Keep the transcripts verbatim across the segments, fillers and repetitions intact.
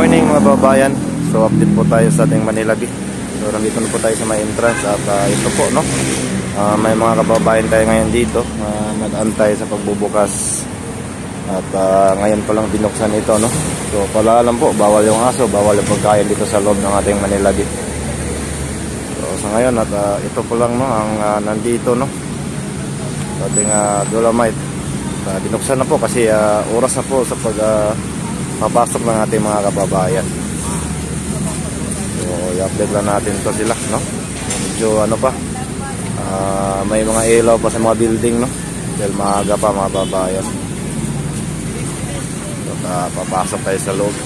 morning mga babayan. So update po tayo sa ating Manila Bay. So nandito na po tayo sa may entrance at uh, ito po no. Uh, may mga kababayan tayo ngayon dito uh, nag-antay sa pagbubukas. At uh, ngayon pa lang binuksan ito no. So pala-alam po, bawal yung aso, bawal yung pagkain dito sa loob ng ating Manila Bay. So sa ngayon at uh, ito po lang no ang uh, nandito no. Sa ating uh, Dolomite. Uh, binuksan na po kasi uh, oras na po sa pag uh, papasok ng ating mga kababayan. So i-update lang natin to sila no. Medyo ano pa uh, may mga ilaw pa sa mga building no dahil maaga pa mga kababayan. So uh, papasok tayo sa loob.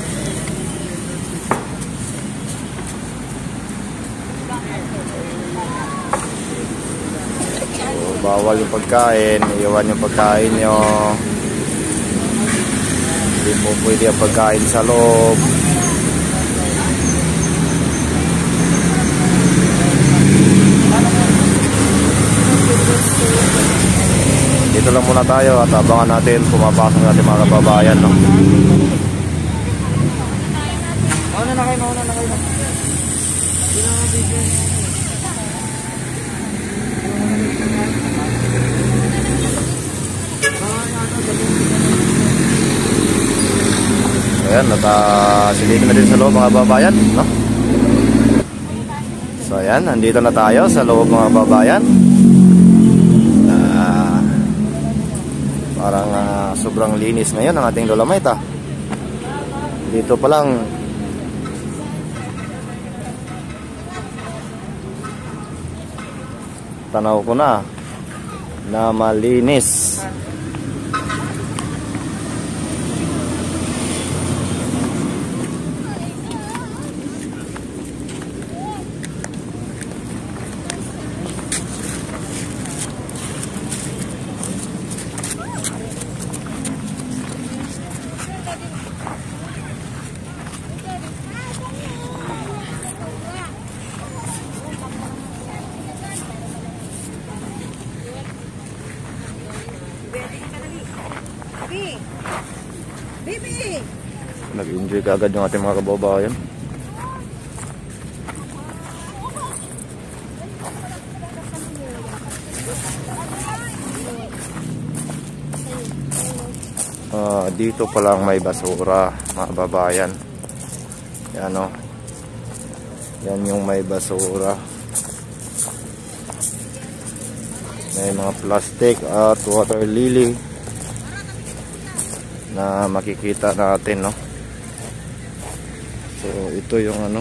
So bawal yung pagkain, iwan yung pagkain nyo. Hindi po pwede ang pagkain sa loob. Dito lang muna tayo at abangan natin pumapasok natin mga kababayan no? Mauna na kayo, mauna na kayo. Ayan, at uh, silipin na din sa loob mga babayan no? So ayan, nandito na tayo sa loob mga babayan. uh, Parang uh, sobrang linis ngayon ang ating Dolomite ah. Dito pa lang tanaw ko na na malinis. Nag-enjoy ka agad yung ating mga kababayan. Uh, dito pa lang may basura mga kababayan. Yan o. Yan yung may basura. May mga plastic at water lily na makikita natin no. So ito yung ano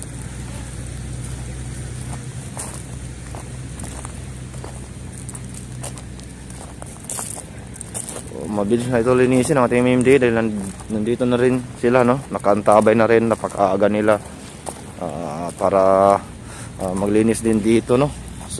so, mabilis na ito linisin ang ating M M D dahil nandito na rin sila no, nakaantabay na rin, napakaaga nila uh, para uh, maglinis din dito no. So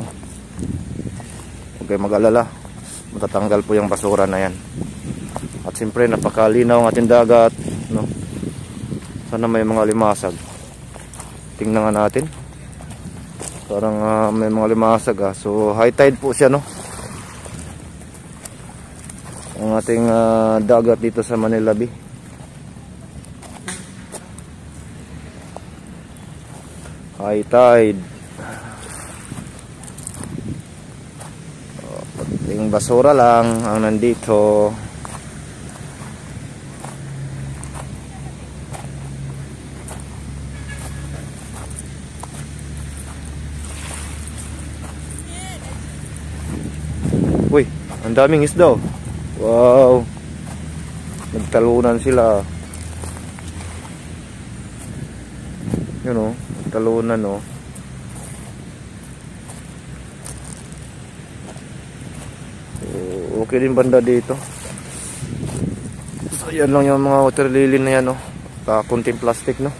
huwag kayo mag-alala, matatanggal po yung basura na yan. At siyempre napakalinaw ang ating dagat no? Sana may mga limasag. Tingnan nga natin. Parang uh, may mga limasag ah. So high tide po siya no. Ang ating uh, dagat dito sa Manila Bay. High tide. Oh, pating basura lang ang nandito. Uy, ang daming isda. Wow. Nagtalunan sila. Yun o, nagtalunan o. So, okay din banda dito. So, yan lang yung mga water lily na yan o. Kakunting plastic no.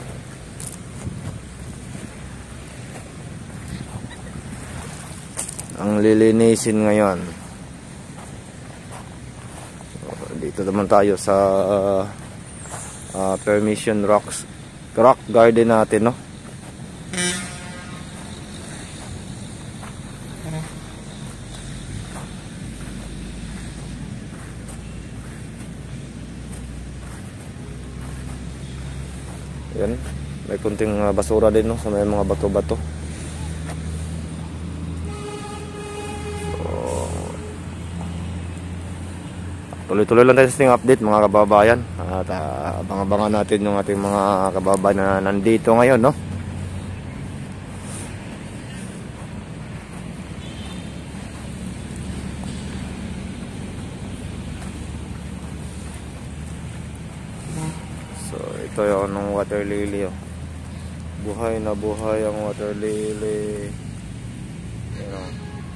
Ang lilinisin ngayon. Dito naman tayo sa uh, uh, Permission Rocks Rock Garden natin no. Yan, may kunting uh, basura din, no, sa may mga bato-bato. So, tuloy-tuloy lang tayo sa ating update mga kababayan. At uh, abang-abangan natin yung ating mga kababayan na nandito ngayon, no. So ito yung anong water lily, oh. Buhay na buhay ang water lily. You know.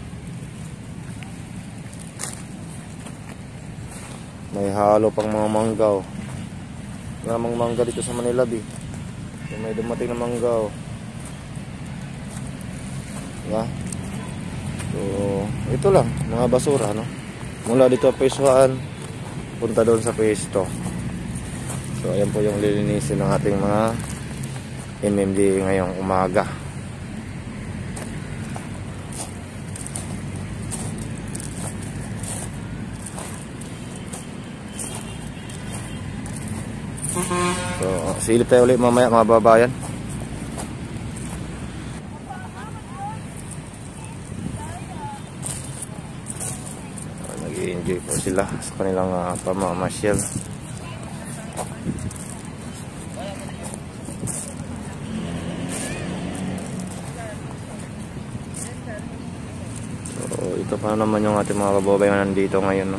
May halo pang mga manggaw. May mga mangga dito sa Manila, bi. So, may dumating na manggaw. Diba? So ito lang mga basura, no. Mula dito phase one punta doon sa phase two. So ayan po yung lilinisin ng ating mga M M D ngayong umaga. So silip tayo ulit mamaya mga babayan. Nag-i-enjoy po sila sa kanilang uh, pamamasyal. So ito pa naman yung ating mga kababayan nandito ngayon, no.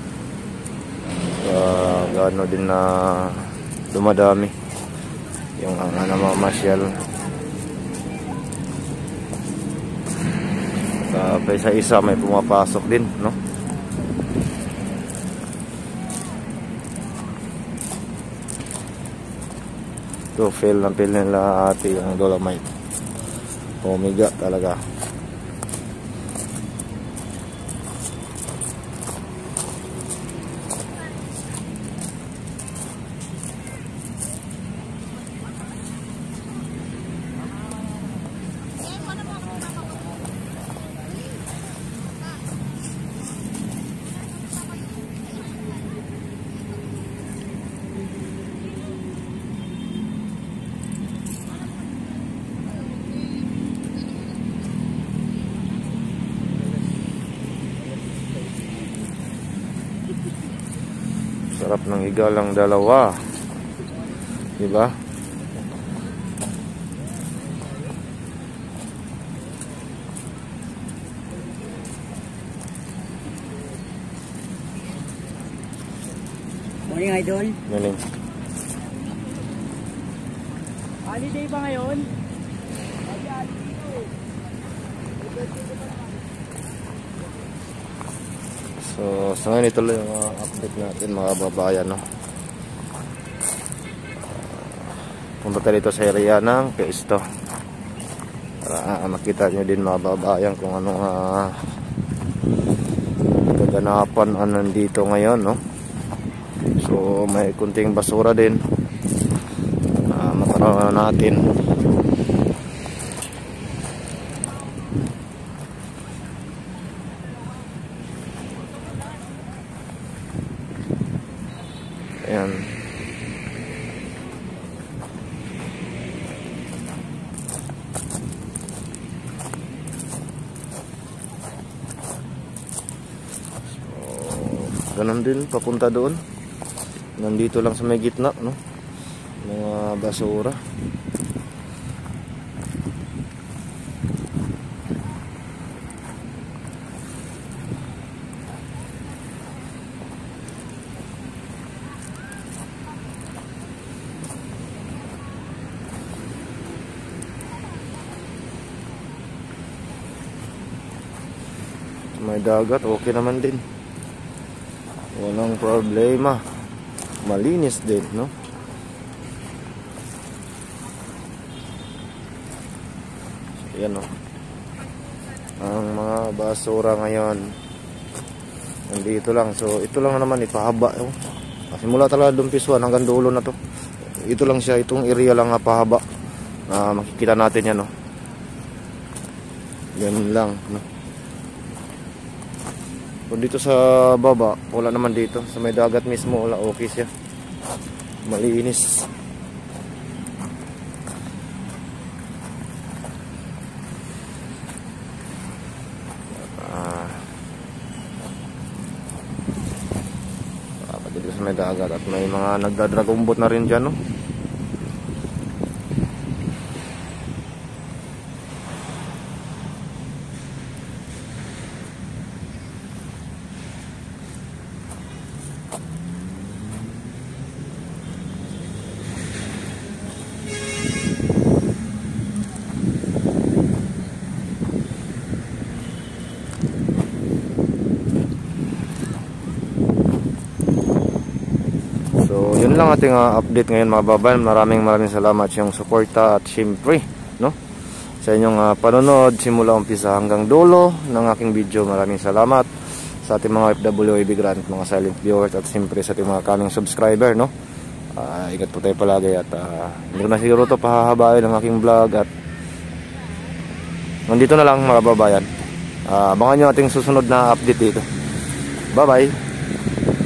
Uh, gaano din na dumadami yung ang uh, namamasyal. Uh, pa isa-isa may pumapasok din, no. So feel na feel nila ati yung Dolomite. Omega talaga. Sarap ng higalang dalawa, diba? Morning, idol. Morning. Holiday ba ngayon? So, sa ngayon ituloy yung uh, update natin mga babayan, no? Punta tayo dito sa area ng Pesto para uh, makita nyo din mga babayan kung anong uh, kaganapan uh, nandito ngayon, no? So may kunting basura din, uh, matanaw natin. Ayan. So, ganun din papunta doon. Nandito lang sa may gitna, no? Mga basura. May dagat, okay naman din. Walang problema. Malinis din, no? So, yan, no? Ang mga basura ngayon nandito lang. So ito lang naman ipahaba, no? Kasi mula talaga doon piswan hanggang dulo na to. Ito lang siya, itong area lang nga pahaba. Uh, makikita natin yan, no? Yan lang, no? Kung dito sa baba, wala naman dito. Sa may dagat mismo, wala, okay siya. Malinis. dagat at may mga nagdadragon boat na rin dyan, no? So, yun lang ating uh, update ngayon mga babayan. Maraming maraming salamat sa iyong suporta at syempre, no, sa inyong uh, panonood simula umpisa hanggang dulo ng aking video. Maraming salamat sa ating mga O F W immigrant, mga silent viewers at syempre sa ating mga kaming subscriber, no. Uh, ingat po tayo palagi at uh, hindi ko na siguro ito pahahabain ang aking vlog at nandito na lang mga babayan. Uh, abangan nyo ating susunod na update dito. Bye bye.